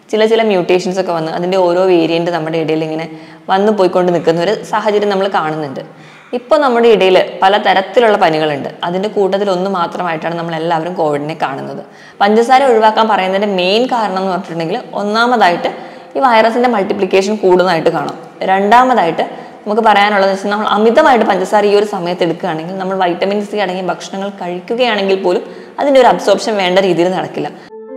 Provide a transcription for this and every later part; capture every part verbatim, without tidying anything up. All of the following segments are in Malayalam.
ചില ചില മ്യൂട്ടേഷൻസ് ഒക്കെ വന്ന് അതിൻ്റെ ഓരോ വേരിയൻറ്റ് നമ്മുടെ ഇടയിൽ ഇങ്ങനെ വന്നു പോയിക്കൊണ്ട് നിൽക്കുന്ന ഒരു സാഹചര്യം നമ്മൾ കാണുന്നുണ്ട്. ഇപ്പോൾ നമ്മുടെ ഇടയിൽ പല തരത്തിലുള്ള പനികളുണ്ട്. അതിൻ്റെ കൂട്ടത്തിൽ ഒന്ന് മാത്രമായിട്ടാണ് നമ്മൾ എല്ലാവരും കോവിഡിനെ കാണുന്നത്. പഞ്ചസാര ഒഴിവാക്കാൻ പറയുന്നതിൻ്റെ മെയിൻ കാരണം എന്ന് പറഞ്ഞിട്ടുണ്ടെങ്കിൽ ഒന്നാമതായിട്ട് ഈ വൈറസിൻ്റെ മൾട്ടിപ്ലിക്കേഷൻ കൂടുന്നതായിട്ട് കാണാം. രണ്ടാമതായിട്ട് നമുക്ക് പറയാനുള്ളത് വെച്ചാൽ നമ്മൾ അമിതമായിട്ട് പഞ്ചസാര ഈ ഒരു സമയത്ത് എടുക്കുകയാണെങ്കിൽ നമ്മൾ വൈറ്റമിൻ സി അടങ്ങിയ ഭക്ഷണങ്ങൾ കഴിക്കുകയാണെങ്കിൽ പോലും അതിൻ്റെ ഒരു അബ്സോർപ്ഷൻ വേണ്ട രീതിയിൽ നടക്കില്ല.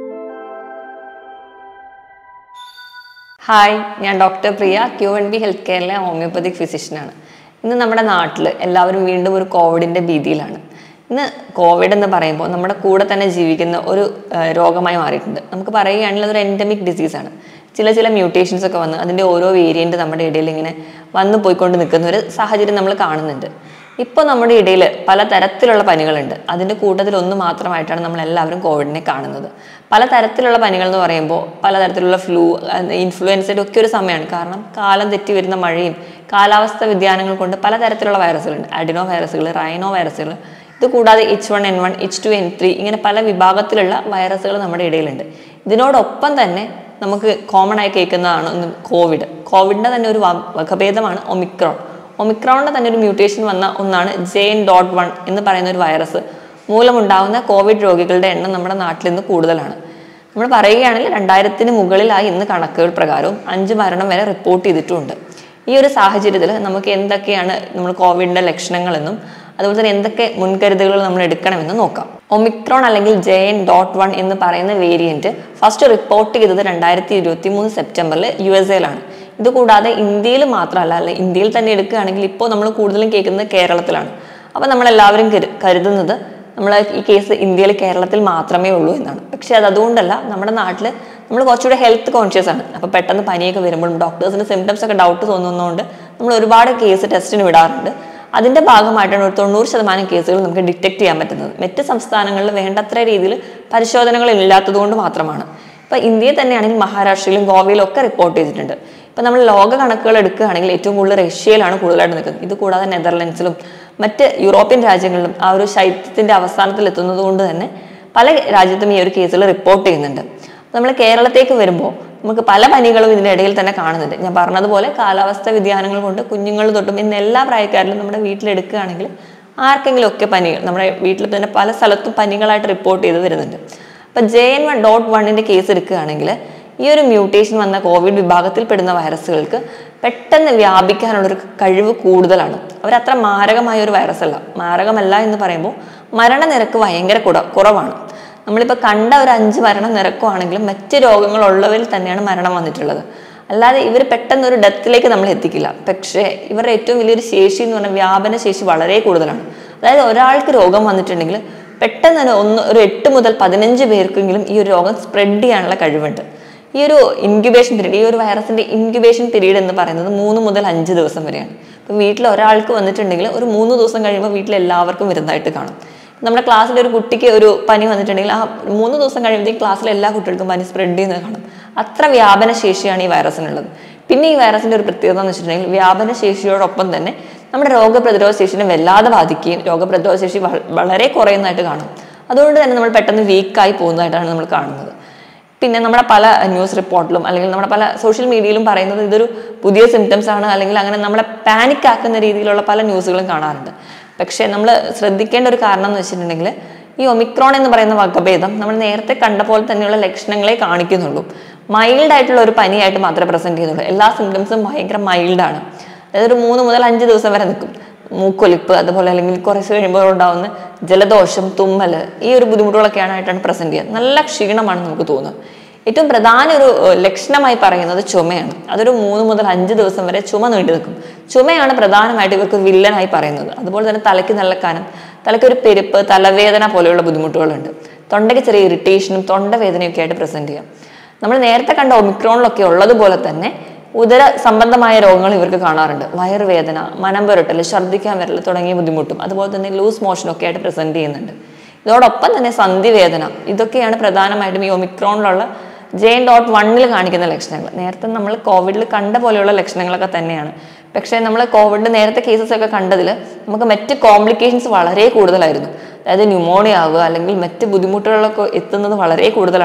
ഹായ്, ഞാൻ doctor Priya, Q N B health കെയറിലെ ഹോമിയോപ്പതിക് ഫിസിഷ്യനാണ്. ഇന്ന് നമ്മുടെ നാട്ടിൽ എല്ലാവരും വീണ്ടും ഒരു കോവിഡിൻ്റെ ഭീതിയിലാണ്. ഇന്ന് കോവിഡ് എന്ന് പറയുമ്പോൾ നമ്മുടെ കൂടെ തന്നെ ജീവിക്കുന്ന ഒരു രോഗമായി മാറിയിട്ടുണ്ട്. നമുക്ക് പറയുകയാണെങ്കിൽ അതൊരു എൻഡമിക് ഡിസീസാണ്. ചില ചില മ്യൂട്ടേഷൻസ് ഒക്കെ വന്ന് അതിൻ്റെ ഓരോ വേരിയൻറ്റ് നമ്മുടെ ഇടയിൽ ഇങ്ങനെ വന്നു പോയിക്കൊണ്ട് നിൽക്കുന്ന ഒരു സാഹചര്യം നമ്മൾ കാണുന്നുണ്ട്. ഇപ്പോൾ നമ്മുടെ ഇടയിൽ പല തരത്തിലുള്ള പനികളുണ്ട്. അതിൻ്റെ കൂട്ടത്തിൽ ഒന്ന് മാത്രമായിട്ടാണ് നമ്മൾ എല്ലാവരും കോവിഡിനെ കാണുന്നത്. പല തരത്തിലുള്ള പനികൾ എന്ന് പറയുമ്പോൾ പലതരത്തിലുള്ള ഫ്ലൂ, ഇൻഫ്ലുവൻസയുടെ ഒക്കെ ഒരു സമയമാണ്. കാരണം കാലം തെറ്റി വരുന്ന മഴയും കാലാവസ്ഥ വ്യതിയാനങ്ങൾ കൊണ്ട് പലതരത്തിലുള്ള വൈറസുകളുണ്ട്. അഡിനോ വൈറസുകൾ, റൈനോ വൈറസുകൾ, ഇത് കൂടാതെ H one N one, H two N three, ഇങ്ങനെ പല വിഭാഗത്തിലുള്ള വൈറസുകൾ നമ്മുടെ ഇടയിലുണ്ട്. ഇതിനോടൊപ്പം തന്നെ നമുക്ക് കോമൺ ആയി കേൾക്കുന്നതാണ് ഒന്ന് കോവിഡ്. കോവിഡിൻ്റെ തന്നെ ഒരു വകഭേദമാണ് ഒമിക്രോൺ. ഒമിക്രോണിൻ്റെ തന്നെ ഒരു മ്യൂട്ടേഷൻ വന്ന ഒന്നാണ് ജെ എൻ ഡോട്ട് വൺ എന്ന് പറയുന്ന ഒരു വൈറസ് മൂലമുണ്ടാകുന്ന കോവിഡ് രോഗികളുടെ എണ്ണം നമ്മുടെ നാട്ടിൽ നിന്ന് കൂടുതലാണ്. നമ്മൾ പറയുകയാണെങ്കിൽ രണ്ടായിരത്തിന് മുകളിലായി ഇന്ന് കണക്കുകൾ പ്രകാരവും അഞ്ച് മരണം വരെ റിപ്പോർട്ട് ചെയ്തിട്ടുമുണ്ട്. ഈ ഒരു സാഹചര്യത്തിൽ നമുക്ക് എന്തൊക്കെയാണ് നമ്മൾ കോവിഡിൻ്റെ ലക്ഷണങ്ങളെന്നും അതുപോലെ തന്നെ എന്തൊക്കെ മുൻകരുതലുകൾ നമ്മൾ എടുക്കണമെന്ന് നോക്കാം. ഒമിക്രോൺ അല്ലെങ്കിൽ ജെ എൻ ഡോട്ട് വൺ എന്ന് പറയുന്ന വേരിയന്റ് ഫസ്റ്റ് റിപ്പോർട്ട് ചെയ്തത് രണ്ടായിരത്തി ഇരുപത്തി മൂന്ന് സെപ്റ്റംബറിൽ യു എസ് എയിലാണ്. ഇത് കൂടാതെ ഇന്ത്യയിൽ മാത്രമല്ല, അല്ലെ ഇന്ത്യയിൽ തന്നെ എടുക്കുകയാണെങ്കിൽ ഇപ്പോൾ നമ്മൾ കൂടുതലും കേൾക്കുന്നത് കേരളത്തിലാണ്. അപ്പോൾ നമ്മളെല്ലാവരും കരുതുന്നത് നമ്മൾ ഈ കേസ് ഇന്ത്യയിൽ കേരളത്തിൽ മാത്രമേ ഉള്ളൂ എന്നാണ്. പക്ഷെ അത് അതുകൊണ്ടല്ല. നമ്മുടെ നാട്ടിൽ നമ്മൾ കുറച്ചുകൂടെ ഹെൽത്ത് കോൺഷ്യസ് ആണ്. അപ്പോൾ പെട്ടെന്ന് പനിയൊക്കെ വരുമ്പോഴും ഡോക്ടേഴ്സിന് സിംറ്റംസ് ഒക്കെ ഡൗട്ട് തോന്നുന്നതുകൊണ്ട് നമ്മൾ ഒരുപാട് കേസ് ടെസ്റ്റിന് വിടാറുണ്ട്. അതിൻ്റെ ഭാഗമായിട്ടാണ് ഒരു തൊണ്ണൂറ് ശതമാനം കേസുകൾ നമുക്ക് ഡിറ്റക്ട് ചെയ്യാൻ പറ്റുന്നത്. മറ്റ് സംസ്ഥാനങ്ങളിൽ വേണ്ടത്ര രീതിയിൽ പരിശോധനകൾ ഇല്ലാത്തത് കൊണ്ട് മാത്രമാണ്. ഇപ്പോൾ ഇന്ത്യയിൽ തന്നെയാണെങ്കിൽ മഹാരാഷ്ട്രയിലും ഗോവയിലും ഒക്കെ റിപ്പോർട്ട് ചെയ്തിട്ടുണ്ട്. ഇപ്പം നമ്മൾ ലോക കണക്കുകൾ എടുക്കുകയാണെങ്കിൽ ഏറ്റവും കൂടുതൽ റഷ്യയിലാണ് കൂടുതലായിട്ട് നിൽക്കുന്നത്. ഇത് കൂടാതെ നെതർലൻഡ്സിലും മറ്റ് യൂറോപ്യൻ രാജ്യങ്ങളിലും ആ ഒരു ശൈത്യത്തിൻ്റെ അവസാനത്തിൽ എത്തുന്നത് കൊണ്ട് തന്നെ പല രാജ്യത്തും ഈ ഒരു കേസുകൾ റിപ്പോർട്ട് ചെയ്യുന്നുണ്ട്. നമ്മൾ കേരളത്തേക്ക് വരുമ്പോൾ നമുക്ക് പല പനികളും ഇതിൻ്റെ ഇടയിൽ തന്നെ കാണുന്നുണ്ട്. ഞാൻ പറഞ്ഞതുപോലെ കാലാവസ്ഥ വ്യതിയാനങ്ങൾ കൊണ്ട് കുഞ്ഞുങ്ങൾ തൊട്ടും ഇന്ന് എല്ലാ പ്രായക്കാരിലും നമ്മുടെ വീട്ടിലെടുക്കുകയാണെങ്കിൽ ആർക്കെങ്കിലും ഒക്കെ പനികൾ നമ്മുടെ വീട്ടിൽ തന്നെ പല സ്ഥലത്തും പനികളായിട്ട് റിപ്പോർട്ട് ചെയ്ത് വരുന്നുണ്ട്. അപ്പം ജെ എൻ വൺ ഡോട്ട് വണ്ണിൻ്റെ കേസ് എടുക്കുകയാണെങ്കിൽ ഈ ഒരു മ്യൂട്ടേഷൻ വന്ന കോവിഡ് വിഭാഗത്തിൽപ്പെടുന്ന വൈറസുകൾക്ക് പെട്ടെന്ന് വ്യാപിക്കാനുള്ളൊരു കഴിവ് കൂടുതലാണ്. അവരത്ര മാരകമായ ഒരു വൈറസ് അല്ല. മാരകമല്ല എന്ന് പറയുമ്പോൾ മരണനിരക്ക് ഭയങ്കര കുറവാണ്. നമ്മളിപ്പോൾ കണ്ട ഒരു അഞ്ച് മരണം നിരക്കുവാണെങ്കിലും മറ്റ് രോഗങ്ങളുള്ളവരിൽ തന്നെയാണ് മരണം വന്നിട്ടുള്ളത്. അല്ലാതെ ഇവർ പെട്ടെന്ന് ഒരു ഡെത്തിലേക്ക് നമ്മൾ എത്തിക്കില്ല. പക്ഷേ ഇവരുടെ ഏറ്റവും വലിയൊരു ശേഷി എന്ന് പറഞ്ഞാൽ വ്യാപന ശേഷി വളരെ കൂടുതലാണ്. അതായത് ഒരാൾക്ക് രോഗം വന്നിട്ടുണ്ടെങ്കിൽ പെട്ടെന്ന് തന്നെ ഒന്ന് ഒരു എട്ട് മുതൽ പതിനഞ്ച് പേർക്കെങ്കിലും ഈ ഒരു രോഗം സ്പ്രെഡ് ചെയ്യാനുള്ള കഴിവുണ്ട്. ഈ ഒരു ഇൻക്യുബേഷൻ പീരീഡ്, ഈ ഒരു വൈറസിൻ്റെ ഇൻക്യുബേഷൻ പീരീഡ് എന്ന് പറയുന്നത് മൂന്ന് മുതൽ അഞ്ച് ദിവസം വരെയാണ്. ഇപ്പം വീട്ടിൽ ഒരാൾക്ക് വന്നിട്ടുണ്ടെങ്കിൽ ഒരു മൂന്ന് ദിവസം കഴിയുമ്പോൾ വീട്ടിൽ എല്ലാവർക്കും വരുന്നതായിട്ട് കാണും. നമ്മുടെ ക്ലാസ്സിൽ ഒരു കുട്ടിക്ക് ഒരു പനി വന്നിട്ടുണ്ടെങ്കിൽ ആ മൂന്ന് ദിവസം കഴിയുമ്പോഴത്തേക്കും ക്ലാസ്സിലെ എല്ലാ കുട്ടികൾക്കും പനി സ്പ്രെഡ് ചെയ്യുന്നത് കാണും. അത്ര വ്യാപന ശേഷിയാണ് ഈ വൈറസിനുള്ളത്. പിന്നെ ഈ വൈറസിൻ്റെ ഒരു പ്രത്യേകത എന്ന് വെച്ചിട്ടുണ്ടെങ്കിൽ വ്യാപന ശേഷിയോടൊപ്പം തന്നെ നമ്മുടെ രോഗപ്രതിരോധ ശേഷിനെ വല്ലാതെ ബാധിക്കുകയും രോഗപ്രതിരോധ ശേഷി വളരെ കുറയുന്നതായിട്ട് കാണും. അതുകൊണ്ട് തന്നെ നമ്മൾ പെട്ടെന്ന് വീക്കായി പോകുന്നതായിട്ടാണ് നമ്മൾ കാണുന്നത്. പിന്നെ നമ്മുടെ പല ന്യൂസ് റിപ്പോർട്ടിലും അല്ലെങ്കിൽ നമ്മുടെ പല സോഷ്യൽ മീഡിയയിലും പറയുന്നത് ഇതൊരു പുതിയ സിംറ്റംസ് ആണ്, അല്ലെങ്കിൽ അങ്ങനെ നമ്മളെ പാനിക് ആക്കുന്ന രീതിയിലുള്ള പല ന്യൂസുകളും കാണാറുണ്ട്. പക്ഷേ നമ്മൾ ശ്രദ്ധിക്കേണ്ട ഒരു കാരണം എന്ന് വെച്ചിട്ടുണ്ടെങ്കിൽ ഈ ഒമിക്രോൺ എന്ന് പറയുന്ന വകഭേദം നമ്മൾ നേരത്തെ കണ്ട പോലെ തന്നെയുള്ള ലക്ഷണങ്ങളെ കാണിക്കുന്നുള്ളൂ. മൈൽഡ് ആയിട്ടുള്ള ഒരു പനിയായിട്ട് മാത്രമേ പ്രസന്റ് ചെയ്യുന്നുള്ളൂ. എല്ലാ സിംറ്റംസും ഭയങ്കര മൈൽഡാണ്. അതായത് ഒരു മൂന്ന് മുതൽ അഞ്ച് ദിവസം വരെ നിൽക്കും. മൂക്കൊലിപ്പ്, അതുപോലെ അല്ലെങ്കിൽ കുറച്ച് കഴിയുമ്പോൾ ഉണ്ടാകുന്ന ജലദോഷം, തുമ്മൽ, ഈ ഒരു ബുദ്ധിമുട്ടുകളൊക്കെയാണ് ആയിട്ടാണ് പ്രസന്റ് ചെയ്യുക. നല്ല ക്ഷീണമാണ് നമുക്ക് തോന്നുന്നത്. ഏറ്റവും പ്രധാന ഒരു ലക്ഷണമായി പറയുന്നത് ചുമയാണ്. അതൊരു മൂന്ന് മുതൽ അഞ്ച് ദിവസം വരെ ചുമ നീണ്ടു നിൽക്കും. ചുമയാണ് പ്രധാനമായിട്ട് ഇവർക്ക് വില്ലനായി പറയുന്നത്. അതുപോലെ തന്നെ തലയ്ക്ക് നല്ല കനം, തലയ്ക്ക് ഒരു പെരുപ്പ്, തലവേദന പോലെയുള്ള ബുദ്ധിമുട്ടുകളുണ്ട്. തൊണ്ടയ്ക്ക് ചെറിയ ഇറിറ്റേഷനും തൊണ്ടവേദനയൊക്കെ ആയിട്ട് പ്രസന്റ് ചെയ്യാം. നമ്മൾ നേരത്തെ കണ്ട ഒമിക്രോണിലൊക്കെ ഉള്ളതുപോലെ തന്നെ ഉദര സംബന്ധമായ രോഗങ്ങൾ ഇവർക്ക് കാണാറുണ്ട്. വയറുവേദന, മനം പുരട്ടൽ, ഛർദ്ദിക്കാൻ വരൽ തുടങ്ങിയ ബുദ്ധിമുട്ടും അതുപോലെ തന്നെ ലൂസ് മോഷനൊക്കെ ആയിട്ട് പ്രസന്റ് ചെയ്യുന്നുണ്ട്. ഇതോടൊപ്പം തന്നെ സന്ധിവേദന, ഇതൊക്കെയാണ് പ്രധാനമായിട്ടും ഈ ഒമിക്രോണിലുള്ള ജെ എൻ ഡോട്ട് വണ്ണിൽ കാണിക്കുന്ന ലക്ഷണങ്ങൾ. നേരത്തെ നമ്മൾ കോവിഡിൽ കണ്ട പോലെയുള്ള ലക്ഷണങ്ങളൊക്കെ തന്നെയാണ്. പക്ഷേ നമ്മൾ കോവിഡിൻ്റെ നേരത്തെ കേസസ് ഒക്കെ കണ്ടതിൽ നമുക്ക് മറ്റ് കോംപ്ലിക്കേഷൻസ് വളരെ കൂടുതലായിരുന്നു. അതായത് ന്യൂമോണിയ ആവുക അല്ലെങ്കിൽ മറ്റ് ബുദ്ധിമുട്ടുകളൊക്കെ എത്തുന്നത് വളരെ കൂടുതലാണ്.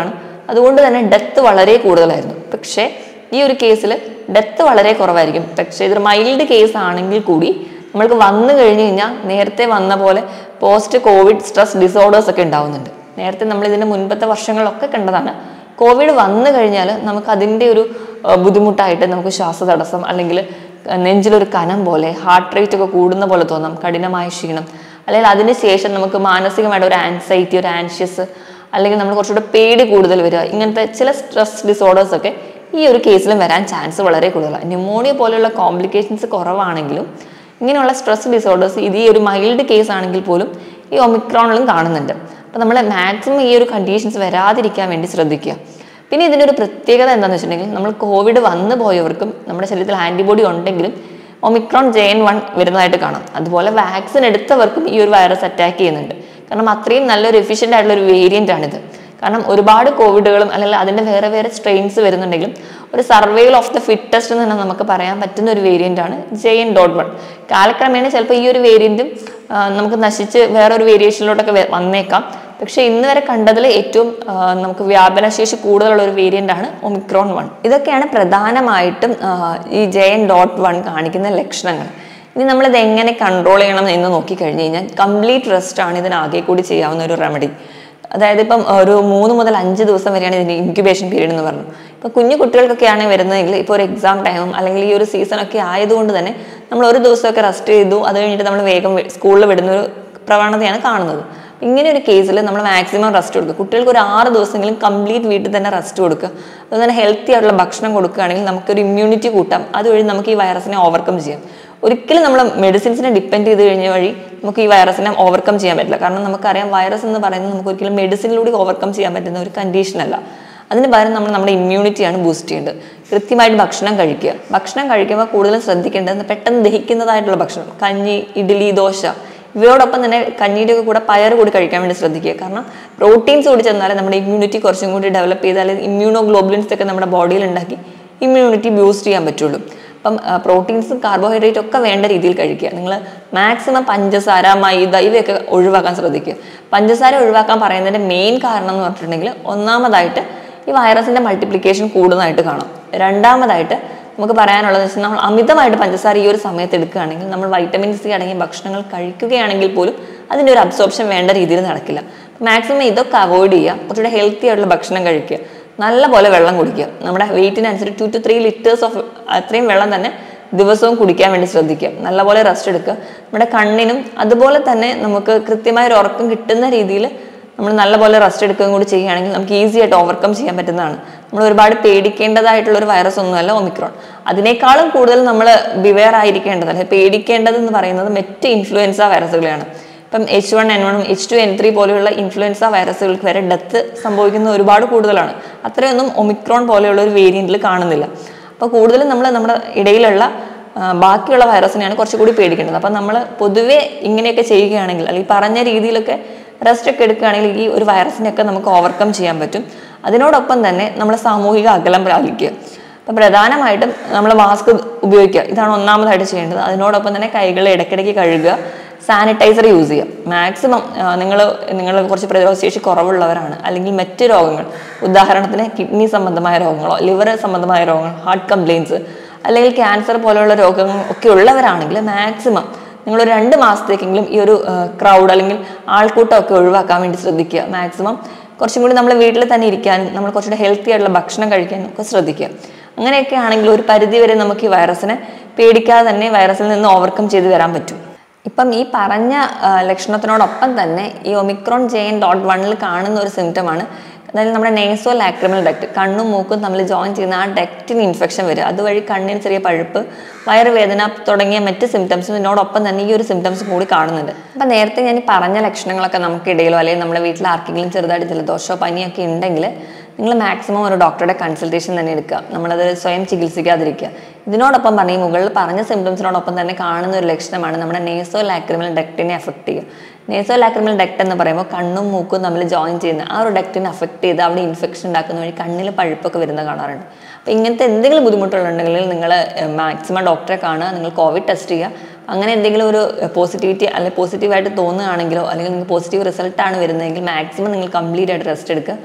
അതുകൊണ്ട് തന്നെ ഡെത്ത് വളരെ കൂടുതലായിരുന്നു. പക്ഷേ ഈ ഒരു കേസിൽ ഡെത്ത് വളരെ കുറവായിരിക്കും. പക്ഷേ ഇതൊരു മൈൽഡ് കേസ് ആണെങ്കിൽ കൂടി നമ്മൾക്ക് വന്നു കഴിഞ്ഞ് കഴിഞ്ഞാൽ നേരത്തെ വന്ന പോലെ പോസ്റ്റ് കോവിഡ് സ്ട്രെസ് ഡിസോർഡേഴ്സ് ഒക്കെ ഉണ്ടാവുന്നുണ്ട്. നേരത്തെ നമ്മൾ ഇതിൻ്റെ മുൻപത്തെ വർഷങ്ങളൊക്കെ കണ്ടതാണ്. കോവിഡ് വന്നു കഴിഞ്ഞാൽ നമുക്ക് അതിൻ്റെ ഒരു ബുദ്ധിമുട്ടായിട്ട് നമുക്ക് ശ്വാസതടസ്സം, അല്ലെങ്കിൽ നെഞ്ചിലൊരു കനം പോലെ, ഹാർട്ട് റേറ്റ് ഒക്കെ കൂടുന്ന പോലെ തോന്നാം, കഠിനമായ ക്ഷീണം, അല്ലെങ്കിൽ അതിന് ശേഷം നമുക്ക് മാനസികമായിട്ട് ഒരു ആൻസൈറ്റി, ഒരു ആൻഷ്യസ്, അല്ലെങ്കിൽ നമ്മൾ കുറച്ചുകൂടെ പേടി കൂടുതൽ വരിക, ഇങ്ങനത്തെ ചില സ്ട്രെസ് ഡിസോർഡേഴ്സ് ഒക്കെ ഈ ഒരു കേസിലും വരാൻ ചാൻസ് വളരെ കൂടുതലാണ്. ന്യൂമോണിയ പോലെയുള്ള കോംപ്ലിക്കേഷൻസ് കുറവാണെങ്കിലും ഇങ്ങനെയുള്ള സ്ട്രെസ് ഡിസോർഡേഴ്സ് ഇത് ഈ ഒരു മൈൽഡ് കേസ് ആണെങ്കിൽ പോലും ഈ ഒമിക്രോണിലും കാണുന്നുണ്ട്. അപ്പോൾ നമ്മൾ മാക്സിമം ഈ ഒരു കണ്ടീഷൻസ് വരാതിരിക്കാൻ വേണ്ടി ശ്രദ്ധിക്കുക. പിന്നെ ഇതിൻ്റെ ഒരു പ്രത്യേകത എന്താണെന്ന് വെച്ചിട്ടുണ്ടെങ്കിൽ, നമ്മൾ കോവിഡ് വന്നു പോയവർക്കും നമ്മുടെ ശരീരത്തിൽ ആൻറ്റിബോഡി ഉണ്ടെങ്കിലും ഒമിക്രോൺ ജെ എൻ വൺ വരുന്നതായിട്ട് കാണാം. അതുപോലെ വാക്സിൻ എടുത്തവർക്കും ഈ ഒരു വൈറസ് അറ്റാക്ക് ചെയ്യുന്നുണ്ട്. കാരണം അത്രയും നല്ലൊരു എഫിഷ്യൻ്റ് ആയിട്ടുള്ള ഒരു വേരിയൻ്റ് ആണിത്. കാരണം ഒരുപാട് കോവിഡുകളും അല്ലെങ്കിൽ അതിൻ്റെ വേറെ വേറെ സ്ട്രെയിൻസ് വരുന്നുണ്ടെങ്കിലും ഒരു സർവൈവൽ ഓഫ് ദ ഫിറ്റസ്റ്റ് എന്ന് തന്നെ നമുക്ക് പറയാൻ പറ്റുന്ന ഒരു വേരിയൻ്റ് ആണ് ജെ എൻ ഡോട്ട് വൺ. കാലക്രമേണ ചിലപ്പോൾ ഈ ഒരു വേരിയൻറ്റും നമുക്ക് നശിച്ച് വേറൊരു വേരിയേഷനിലോട്ടൊക്കെ വന്നേക്കാം. പക്ഷെ ഇന്ന് വരെ കണ്ടതിൽ ഏറ്റവും നമുക്ക് വ്യാപനശേഷി കൂടുതലുള്ള ഒരു വേരിയൻ്റ് ആണ് ഒമിക്രോൺ വൺ. ഇതൊക്കെയാണ് പ്രധാനമായിട്ടും ഈ ജെ എൻ ഡോട്ട് വൺ കാണിക്കുന്ന ലക്ഷണങ്ങൾ. ഇനി നമ്മളിത് എങ്ങനെ കൺട്രോൾ ചെയ്യണം എന്ന് നോക്കിക്കഴിഞ്ഞ് കഴിഞ്ഞാൽ കംപ്ലീറ്റ് റെസ്റ്റ് ആണ് ഇതിനാകെ കൂടി ചെയ്യാവുന്ന ഒരു റെമഡി. അതായത് ഇപ്പം ഒരു മൂന്ന് മുതൽ അഞ്ച് ദിവസം വരെയാണ് ഇതിൻ്റെ ഇൻക്യുബേഷൻ പീരീഡ് എന്ന് പറഞ്ഞു. ഇപ്പോൾ കുഞ്ഞു കുട്ടികൾക്കൊക്കെയാണ് വരുന്നതെങ്കിൽ, ഇപ്പോൾ ഒരു എക്സാം ടൈമും അല്ലെങ്കിൽ ഈ ഒരു സീസണൊക്കെ ആയതുകൊണ്ട് തന്നെ നമ്മൾ ഒരു ദിവസമൊക്കെ റെസ്റ്റ് ചെയ്തു, അത് കഴിഞ്ഞിട്ട് നമ്മൾ വേഗം സ്കൂളിൽ വിടുന്ന ഒരു പ്രവണതയാണ് കാണുന്നത്. ഇങ്ങനെ ഒരു കേസിൽ നമ്മൾ മാക്സിമം റെസ്റ്റ് കൊടുക്കുക. കുട്ടികൾക്ക് ഒരു ആറ് ദിവസമെങ്കിലും കംപ്ലീറ്റ് വീട്ടിൽ തന്നെ റെസ്റ്റ് കൊടുക്കുക. അതുപോലെ തന്നെ ഹെൽത്തി ആയിട്ടുള്ള ഭക്ഷണം കൊടുക്കുകയാണെങ്കിൽ നമുക്കൊരു ഇമ്മ്യൂണിറ്റി കൂട്ടാം. അതുവഴി നമുക്ക് ഈ വൈറസിനെ ഓവർകം ചെയ്യാം. ഒരിക്കലും നമ്മൾ മെഡിസിൻസിനെ ഡിപ്പെൻഡ് ചെയ്ത് കഴിഞ്ഞ വഴി നമുക്ക് ഈ വൈറസിനെ ഓവർകം ചെയ്യാൻ പറ്റില്ല. കാരണം നമുക്കറിയാം വൈറസ് എന്ന് പറയുന്നത് നമുക്ക് ഒരിക്കലും മെഡിസിനിലൂടെ ഓവർകം ചെയ്യാൻ പറ്റുന്ന ഒരു കണ്ടീഷൻ അല്ല. അതിന് പകരം നമ്മൾ നമ്മുടെ ഇമ്മ്യൂണിറ്റിയാണ് ബൂസ്റ്റ് ചെയ്യേണ്ടത്. കൃത്യമായിട്ട് ഭക്ഷണം കഴിക്കുക. ഭക്ഷണം കഴിക്കുമ്പോൾ കൂടുതലും ശ്രദ്ധിക്കേണ്ടത് പെട്ടെന്ന് ദഹിക്കുന്നതായിട്ടുള്ള ഭക്ഷണം, കഞ്ഞി, ഇഡ്ഡലി, ദോശ, ഇവയോടൊപ്പം തന്നെ കഞ്ഞിയുടെ കൂടെ പയർ കൂടി കഴിക്കാൻ വേണ്ടി ശ്രദ്ധിക്കുക. കാരണം പ്രോട്ടീൻസ് കൂടി ചെന്നാലേ നമ്മുടെ ഇമ്മ്യൂണിറ്റി കുറച്ചും കൂടി ഡെവലപ്പ് ചെയ്താൽ ഇമ്മ്യൂണോഗ്ലോബുലിൻസ് ഒക്കെ നമ്മുടെ ബോഡിയിൽ ഉണ്ടാക്കി ഇമ്മ്യൂണിറ്റി ബൂസ്റ്റ് ചെയ്യാൻ പറ്റുള്ളൂ. അപ്പം പ്രോട്ടീൻസും കാർബോഹൈഡ്രേറ്റും ഒക്കെ വേണ്ട രീതിയിൽ കഴിക്കുക. നിങ്ങൾ മാക്സിമം പഞ്ചസാര, മൈദ ഇവയൊക്കെ ഒഴിവാക്കാൻ ശ്രദ്ധിക്കുക. പഞ്ചസാര ഒഴിവാക്കാൻ പറയുന്നതിൻ്റെ മെയിൻ കാരണം എന്ന് പറഞ്ഞിട്ടുണ്ടെങ്കിൽ, ഒന്നാമതായിട്ട് ഈ വൈറസിൻ്റെ മൾട്ടിപ്ലിക്കേഷൻ കൂടുന്നതായിട്ട് കാണാം. രണ്ടാമതായിട്ട് നമുക്ക് പറയാനുള്ളത് വെച്ചാൽ നമ്മൾ അമിതമായിട്ട് പഞ്ചസാര ഈ ഒരു സമയത്ത് എടുക്കുകയാണെങ്കിൽ, നമ്മൾ വൈറ്റമിൻ സി അടങ്ങിയ ഭക്ഷണങ്ങൾ കഴിക്കുകയാണെങ്കിൽ പോലും അതിൻ്റെ ഒരു അബ്സോർപ്ഷൻ വേണ്ട രീതിയിൽ നടക്കില്ല. മാക്സിമം ഇതൊക്കെ അവോയ്ഡ് ചെയ്യുക. കുറച്ചുകൂടെ ഹെൽത്തി ആയിട്ടുള്ള ഭക്ഷണം കഴിക്കുക. നല്ലപോലെ വെള്ളം കുടിക്കുക. നമ്മുടെ വെയിറ്റിനനുസരിച്ച് two two three litres of അത്രയും വെള്ളം തന്നെ ദിവസവും കുടിക്കാൻ വേണ്ടി ശ്രദ്ധിക്കുക. നല്ലപോലെ റെസ്റ്റ് എടുക്കുക. നമ്മുടെ കണ്ണിനും അതുപോലെ തന്നെ നമുക്ക് കൃത്യമായ ഒരു ഉറക്കം കിട്ടുന്ന രീതിയിൽ നമ്മൾ നല്ലപോലെ റെസ്റ്റ് എടുക്കുകയും കൂടി ചെയ്യുകയാണെങ്കിൽ നമുക്ക് ഈസി ആയിട്ട് ഓവർകം ചെയ്യാൻ പറ്റുന്നതാണ്. നമ്മൾ ഒരുപാട് പേടിക്കേണ്ടതായിട്ടുള്ള ഒരു വൈറസ് ഒന്നുമല്ല ഒമിക്രോൺ. അതിനേക്കാളും കൂടുതൽ നമ്മൾ ബിവെയർ ആയിരിക്കേണ്ടത്, അല്ലെങ്കിൽ പേടിക്കേണ്ടതെന്ന് പറയുന്നത് മറ്റ് ഇൻഫ്ലുവൻസ വൈറസുകളെയാണ്. ഇപ്പം എച്ച് വൺ എൻ വണ്ണും എച്ച് ടു എൻ ത്രീ പോലെയുള്ള ഇൻഫ്ലുവൻസ വൈറസുകൾക്ക് വരെ ഡെത്ത് സംഭവിക്കുന്നത് ഒരുപാട് കൂടുതലാണ്. അത്രയൊന്നും ഒമിക്രോൺ പോലെയുള്ള ഒരു വേരിയൻറ്റിൽ കാണുന്നില്ല. അപ്പോൾ കൂടുതലും നമ്മൾ നമ്മുടെ ഇടയിലുള്ള ബാക്കിയുള്ള വൈറസിനെയാണ് കുറച്ചുകൂടി പേടിക്കേണ്ടത്. അപ്പം നമ്മൾ പൊതുവെ ഇങ്ങനെയൊക്കെ ചെയ്യുകയാണെങ്കിൽ, അല്ലെങ്കിൽ പറഞ്ഞ രീതിയിലൊക്കെ റെസ്റ്റ് ഒക്കെ എടുക്കുകയാണെങ്കിൽ ഈ ഒരു വൈറസിനെയൊക്കെ നമുക്ക് ഓവർകം ചെയ്യാൻ പറ്റും. അതിനോടൊപ്പം തന്നെ നമ്മൾ സാമൂഹിക അകലം പാലിക്കുക. അപ്പം പ്രധാനമായിട്ടും നമ്മൾ മാസ്ക് ഉപയോഗിക്കുക. ഇതാണ് ഒന്നാമതായിട്ട് ചെയ്യേണ്ടത്. അതിനോടൊപ്പം തന്നെ കൈകൾ ഇടയ്ക്കിടയ്ക്ക് കഴുകുക. സാനിറ്റൈസർ യൂസ് ചെയ്യുക. മാക്സിമം നിങ്ങൾ നിങ്ങൾ കുറച്ച് പ്രതിരോധശേഷി കുറവുള്ളവരാണ്, അല്ലെങ്കിൽ മറ്റ് രോഗങ്ങൾ, ഉദാഹരണത്തിന് കിഡ്നി സംബന്ധമായ രോഗങ്ങളോ ലിവർ സംബന്ധമായ രോഗങ്ങൾ, ഹാർട്ട് കംപ്ലയിൻസ് അല്ലെങ്കിൽ ക്യാൻസർ പോലെയുള്ള രോഗങ്ങൾ ഒക്കെ ഉള്ളവരാണെങ്കിൽ മാക്സിമം നിങ്ങളൊരു രണ്ട് മാസത്തേക്കെങ്കിലും ഈ ഒരു ക്രൗഡ് അല്ലെങ്കിൽ ആൾക്കൂട്ടമൊക്കെ ഒഴിവാക്കാൻ വേണ്ടി ശ്രദ്ധിക്കുക. മാക്സിമം കുറച്ചും കൂടി നമ്മൾ വീട്ടിൽ തന്നെ ഇരിക്കാനും നമ്മൾ കുറച്ചുകൂടി ഹെൽത്തി ആയിട്ടുള്ള ഭക്ഷണം കഴിക്കാനും ഒക്കെ ശ്രദ്ധിക്കുക. അങ്ങനെയൊക്കെ ആണെങ്കിൽ ഒരു പരിധി വരെ നമുക്ക് ഈ വൈറസിനെ പേടിക്കാതെ തന്നെ വൈറസിൽ നിന്ന് ഓവർകം ചെയ്ത് വരാൻ പറ്റും. ഇപ്പം ഈ പറഞ്ഞ ലക്ഷണത്തിനോടൊപ്പം തന്നെ ഈ ഒമിക്രോൺ ജെ എൻ ഡോട്ട് വണ്ണിൽ കാണുന്ന ഒരു സിംറ്റമാണ്, അതായത് നമ്മുടെ നേസോ ലാക്രിമൽ ഡക്ട്, കണ്ണും മൂക്കും തമ്മിൽ ജോയിൻ ചെയ്യുന്ന ആ ഡക്റ്റിന് ഇൻഫെക്ഷൻ വരിക. അതുവഴി കണ്ണിന് ചെറിയ പഴുപ്പ്, വയറുവേദന തുടങ്ങിയ മറ്റ് സിംറ്റംസും ഇതിനോടൊപ്പം തന്നെ ഈ ഒരു സിംറ്റംസ് കൂടി കാണുന്നുണ്ട്. അപ്പം നേരത്തെ ഞാൻ ഈ പറഞ്ഞ ലക്ഷണങ്ങളൊക്കെ നമുക്കിടയിലോ അല്ലെങ്കിൽ നമ്മുടെ വീട്ടിൽ ആർക്കെങ്കിലും ചെറുതായിട്ട് ജലദോഷമോ പനിയൊക്കെ ഉണ്ടെങ്കിൽ നിങ്ങൾ മാക്സിമം ഒരു ഡോക്ടറുടെ കൺസൾട്ടേഷൻ തന്നെ എടുക്കുക. നമ്മളത് സ്വയം ചികിത്സിക്കാതിരിക്കുക. ഇതിനോടൊപ്പം പറഞ്ഞ ഈ മുകളിൽ പറഞ്ഞ സിംറ്റംസിനോടൊപ്പം തന്നെ കാണുന്ന ഒരു ലക്ഷണമാണ് നമ്മുടെ നേസോ ലാക്രിമൽ ഡക്റ്റിനെ അഫക്റ്റ് ചെയ്യുക. നേസോ ലാക്രിമൽ ഡക്ട് എന്ന് പറയുമ്പോൾ കണ്ണും മൂക്കും തമ്മിൽ ജോയിൻ ചെയ്യുന്ന ആ ഒരു ഡക്റ്റിനെ അഫക്റ്റ് ചെയ്ത് അവിടെ ഇൻഫെക്ഷൻ ഉണ്ടാക്കുന്ന വഴി കണ്ണിൽ പഴുപ്പൊക്കെ വരുന്ന കാണാറുണ്ട്. അപ്പോൾ ഇങ്ങനത്തെ എന്തെങ്കിലും ബുദ്ധിമുട്ടുകളുണ്ടെങ്കിൽ നിങ്ങൾ മാക്സിമം ഡോക്ടറെ കാണുക. നിങ്ങൾ കോവിഡ് ടെസ്റ്റ് ചെയ്യുക. അങ്ങനെ എന്തെങ്കിലും ഒരു പോസിറ്റിവിറ്റി അല്ലെങ്കിൽ പോസിറ്റീവായിട്ട് തോന്നുകയാണെങ്കിലോ അല്ലെങ്കിൽ നിങ്ങൾക്ക് പോസിറ്റീവ് റിസൾട്ടാണ് വരുന്നതെങ്കിൽ മാക്സിമം നിങ്ങൾ കംപ്ലീറ്റ് ആയിട്ട് റെസ്റ്റ് എടുക്കുക.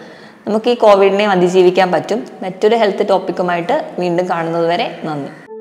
നമുക്ക് ഈ കോവിഡിനെ അതിജീവിക്കാൻ പറ്റും. മറ്റൊരു ഹെൽത്ത് ടോപ്പിക്കുമായിട്ട് വീണ്ടും കാണുന്നത് വരെ നന്ദി.